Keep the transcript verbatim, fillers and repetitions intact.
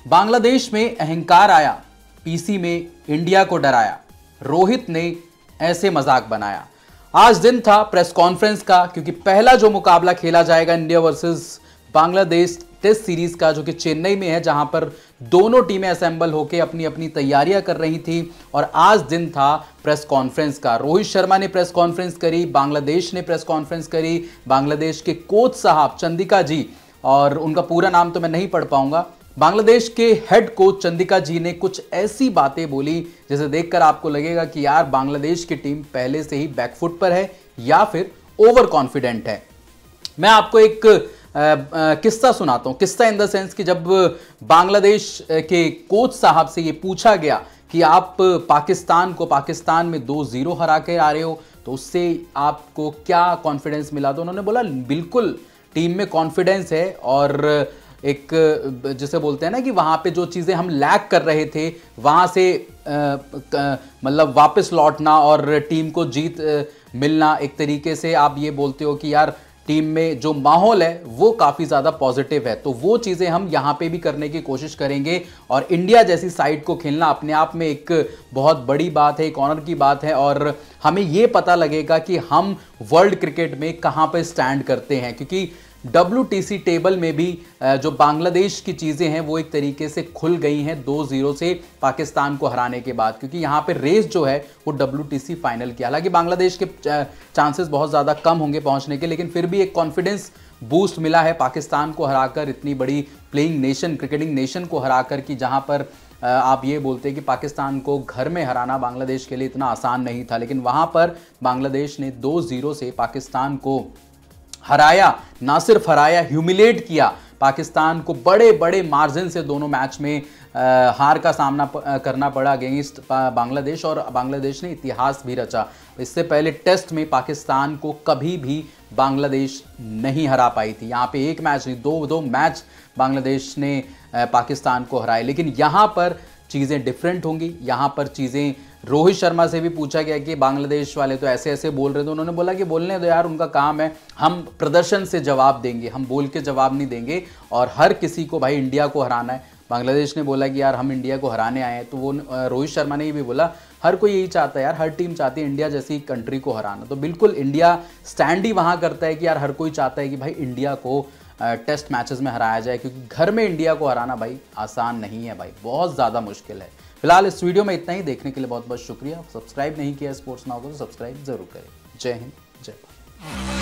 बांग्लादेश में अहंकार आया, पीसी में इंडिया को डराया, रोहित ने ऐसे मजाक बनाया। आज दिन था प्रेस कॉन्फ्रेंस का, क्योंकि पहला जो मुकाबला खेला जाएगा India versus Bangladesh test series का, जो कि चेन्नई में है, जहां पर दोनों टीमें असेंबल होकर अपनी अपनी तैयारियां कर रही थी। और आज दिन था प्रेस कॉन्फ्रेंस का। रोहित शर्मा ने प्रेस कॉन्फ्रेंस करी, बांग्लादेश ने प्रेस कॉन्फ्रेंस करी। बांग्लादेश के कोच साहब चंदिका जी, और उनका पूरा नाम तो मैं नहीं पढ़ पाऊंगा, बांग्लादेश के हेड कोच चंदिका जी ने कुछ ऐसी बातें बोली जिसे देखकर आपको लगेगा कि यार बांग्लादेश की टीम पहले से ही बैकफुट पर है या फिर ओवर कॉन्फिडेंट है। मैं आपको एक आ, आ, किस्सा सुनाता हूं। किस्सा इन द सेंस कि जब बांग्लादेश के कोच साहब से ये पूछा गया कि आप पाकिस्तान को पाकिस्तान में दो जीरो हरा के आ रहे हो, तो उससे आपको क्या कॉन्फिडेंस मिला, तो उन्होंने बोला बिल्कुल टीम में कॉन्फिडेंस है। और एक जिसे बोलते हैं ना कि वहां पे जो चीजें हम लैक कर रहे थे वहां से मतलब वापस लौटना और टीम को जीत आ, मिलना, एक तरीके से आप ये बोलते हो कि यार टीम में जो माहौल है वो काफी ज्यादा पॉजिटिव है। तो वो चीजें हम यहां पे भी करने की कोशिश करेंगे। और इंडिया जैसी साइड को खेलना अपने आप में एक बहुत बड़ी बात है, एक ऑनर की बात है, और हमें ये पता लगेगा कि हम वर्ल्ड क्रिकेट में कहां पे स्टैंड करते हैं। क्योंकि डब्ल्यू टी सी टेबल में भी जो बांग्लादेश की चीजें हैं वो एक तरीके से खुल गई हैं दो जीरो से पाकिस्तान को हराने के बाद, क्योंकि यहां पे रेस जो है वो डब्ल्यू टी सी फाइनल की। हालांकि बांग्लादेश के चांसेस बहुत ज्यादा कम होंगे पहुंचने के, लेकिन फिर भी एक कॉन्फिडेंस बूस्ट मिला है पाकिस्तान को हराकर, इतनी बड़ी प्लेइंग नेशन, क्रिकेटिंग नेशन को हराकर, कि जहां पर आप ये बोलते हैं कि पाकिस्तान को घर में हराना बांग्लादेश के लिए इतना आसान नहीं था, लेकिन वहां पर बांग्लादेश ने दो जीरो से पाकिस्तान को हराया। ना सिर्फ हराया, ह्यूमिलेट किया पाकिस्तान को, बड़े बड़े मार्जिन से दोनों मैच में आ, हार का सामना प, आ, करना पड़ा अगेंस्ट बांग्लादेश, और बांग्लादेश ने इतिहास भी रचा। इससे पहले टेस्ट में पाकिस्तान को कभी भी बांग्लादेश नहीं हरा पाई थी। यहाँ पे एक मैच नहीं, दो दो मैच बांग्लादेश ने आ, पाकिस्तान को हराए। लेकिन यहाँ पर चीज़ें डिफरेंट होंगी। यहाँ पर चीज़ें, रोहित शर्मा से भी पूछा गया कि बांग्लादेश वाले तो ऐसे ऐसे बोल रहे थे, उन्होंने बोला कि बोलने दो यार, उनका काम है, हम प्रदर्शन से जवाब देंगे, हम बोल के जवाब नहीं देंगे। और हर किसी को भाई इंडिया को हराना है। बांग्लादेश ने बोला कि यार हम इंडिया को हराने आए हैं, तो वो रोहित शर्मा ने भी बोला हर कोई यही चाहता है यार, हर टीम चाहती है इंडिया जैसी कंट्री को हराना। तो बिल्कुल इंडिया स्टैंड ही वहाँ करता है कि यार हर कोई चाहता है कि भाई इंडिया को टेस्ट मैचेस में हराया जाए, क्योंकि घर में इंडिया को हराना भाई आसान नहीं है भाई, बहुत ज़्यादा मुश्किल है। फिलहाल इस वीडियो में इतना ही। देखने के लिए बहुत बहुत शुक्रिया। सब्सक्राइब नहीं किया स्पोर्ट्स नाउ को तो सब्सक्राइब जरूर करें। जय हिंद, जय भारत।